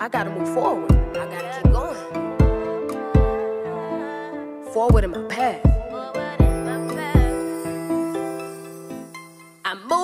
I gotta move forward. I gotta keep going. Forward in my path. I'm moving.